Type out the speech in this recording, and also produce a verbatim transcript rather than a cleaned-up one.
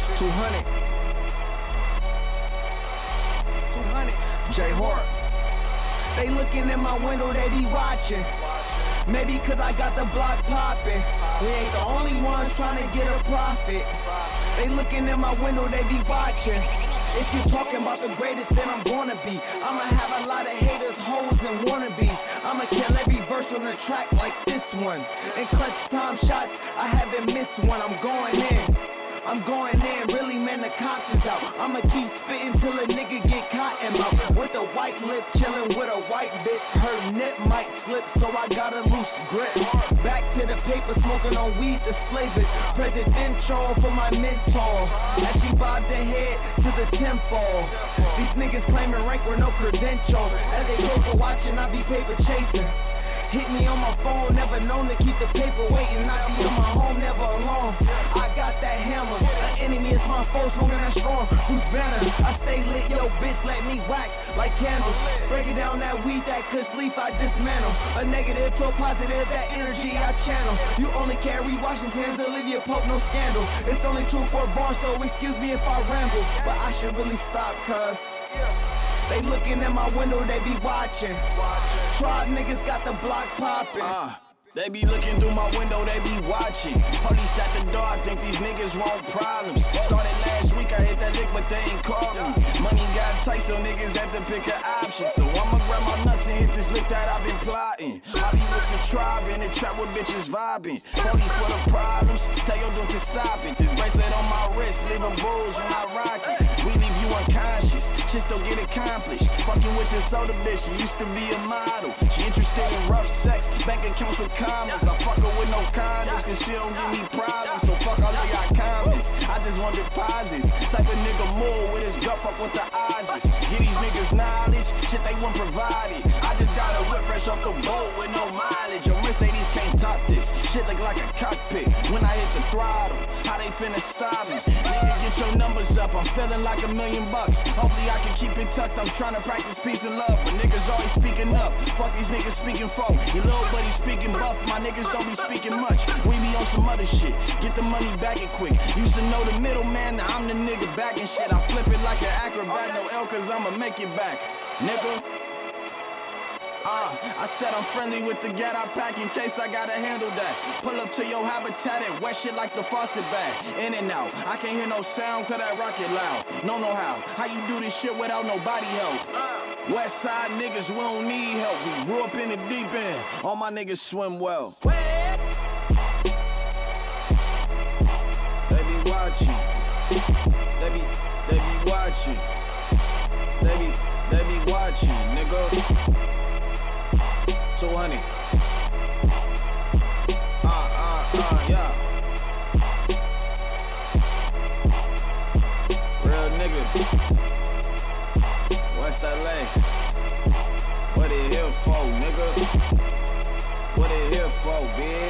two hundred. two hundred. J Hart. They looking in my window, they be watching. Maybe cause I got the block poppin'. We ain't the only ones trying to get a profit. They looking in my window, they be watching. If you're talking about the greatest, then I'm gonna be. I'ma have a lot of haters, hoes, and wannabes. I'ma kill every verse on the track like this one. In clutch time shots, I haven't missed one. I'm going in. I'm going in, really man, the cops is out. I'ma keep spitting till a nigga get cotton mouth. With a white lip, chillin' with a white bitch. Her nip might slip, so I got a loose grip. Back to the paper, smoking on weed that's flavored. Presidential for my mentor. As she bobbed her head to the temple. These niggas claiming rank with no credentials. As they go for watching, I be paper chasing. Hit me on my phone, never known to keep the paper waiting. I be in my home, never alone. I got that hammer, an enemy is my foe, smoking that strong Bruce Banner. I stay lit, yo bitch, let me wax like candles. Breaking down that weed, that kush leaf, I dismantle. A negative to a positive, that energy I channel. You only carry Washington's, Olivia Pope, no scandal. It's only true for born, so excuse me if I ramble. But I should really stop, cuz they looking in my window, they be watching. Tribe niggas got the block poppin'. Uh, they be looking through my window, they be watching. Police at the door, I think these niggas want problems. Started last week, I hit that lick, but they ain't called me. Money got tight, so niggas had to pick an option. So I'ma grab my nuts and hit this lick that I've been plotting. I be with the tribe in the trap with bitches vibing. forty for the problems, tell your dude to stop it. This bracelet on my wrist, leaving bulls when I rock it. We leave you unconscious, shit still get accomplished. Fucking with this older bitch, she used to be a model. She interested in rough sex, bank accounts with commas. I fuck her with no condoms, cause she don't give me problems. So fuck all of y'all comments, I just want deposits. Type of nigga move with his gut, fuck what the odds is. Give these niggas knowledge, shit they want provided. I just got a whip fresh off the boat with no mileage. Your Mercedes can't top this, shit look like a cockpit. When I hit the throttle, how they finna stop me? Nigga, get your numbers up, I'm feeling like a million bucks. Hopefully I can keep it tucked, I'm trying to practice peace and love. But niggas always speaking up, fuck these niggas speaking folk. Your little buddy speaking buff, my niggas don't be speaking much. We be on some other shit, get the money back it quick. Used to know the middleman, now I'm the nigga back and shit. I flip it like an acrobat, no L cause I'ma make it back, nigga. Ah, uh, I said I'm friendly with the gat I pack in case I gotta handle that. Pull up to your habitat and wet shit like the faucet bag. In and out, I can't hear no sound cause that rocket loud. No, no how, how you do this shit without nobody help? West side niggas, we don't need help. We grew up in the deep end, all my niggas swim well. They be watching, they be, they be watching. They be, they be watching, nigga. two hundred. Uh, uh, uh, yeah. Real nigga. West L A. What it here for, nigga? What it here for, bitch?